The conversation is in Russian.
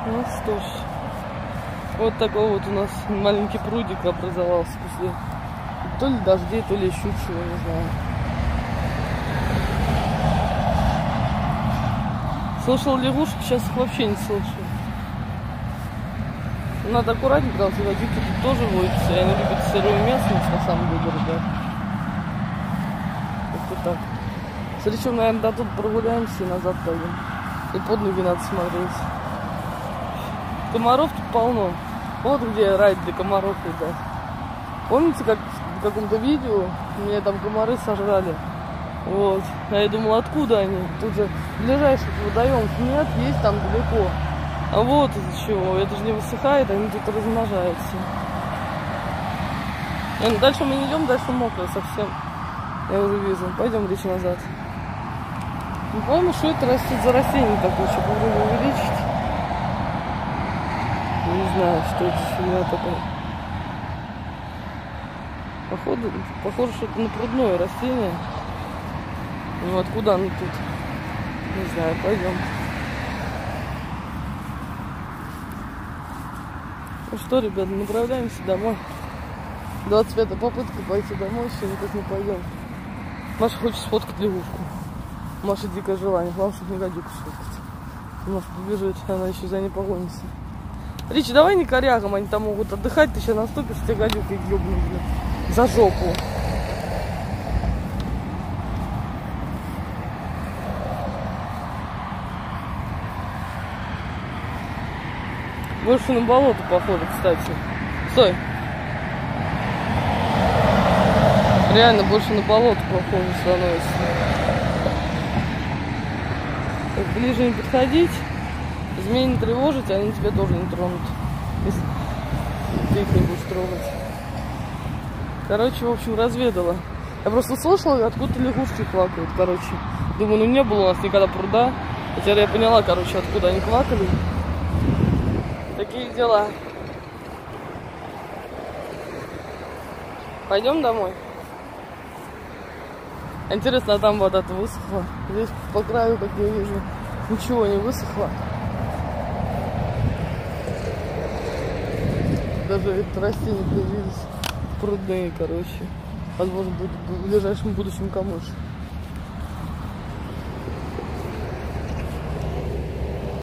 Ну что ж, вот такой вот у нас маленький прудик образовался после то ли дождей, то ли еще чего, не знаю. Слышал лягушек, сейчас их вообще не слышу. Надо аккуратнее, потому что гадюки тут тоже водятся, и они любят сырую местность, на самом деле, ребят. Как-то так. С Ричем, наверное, до тут прогуляемся и назад пойдем. И под ноги надо смотреть. Комаров тут полно. Вот где рай для комаров, ребят. Помните, как в каком-то видео меня там комары сожрали? Вот. А я думала, откуда они? Тут же ближайших водоемов нет, есть там далеко. А вот из-за чего. Это же не высыхает, они тут размножаются. Дальше мы не идем, дальше мокро совсем. Я уже вижу. Пойдем речь назад. Не помню, что это растет за растение такое, что попробую увеличить. Не знаю, что это фигня такая. Похоже, что это на прудное растение. Ну откуда оно тут? Не знаю, пойдем. Ну что, ребята, направляемся домой. 25-я попытка пойти домой, еще никак не пойдем. Маша хочет сфоткать лягушку. Маша дикое желание, главное, чтобы не гадюку сфоткать. Маша побежит, она еще за ней погонится. Ричи, давай не корягам, они там могут отдыхать, ты сейчас наступишь, тебе гадюкой ёбнут, блин, за жопу. Больше на болото похоже, кстати. Стой. Реально больше на болото похоже становится. Так, ближе не подходить. Змей не тревожить, они тебя тоже не тронут. Если ты их не будешь трогать. Короче, в общем, разведала. Я просто слышала, откуда лягушки квакают, короче. Думаю, ну не было у нас никогда пруда. Хотя я поняла, короче, откуда они квакали. Такие дела. Пойдем домой. Интересно, а там вода-то высохла? Здесь по краю, как я вижу, ничего не высохло. Даже это растения появились прудные, короче. Возможно, будет в ближайшем будущем камыш.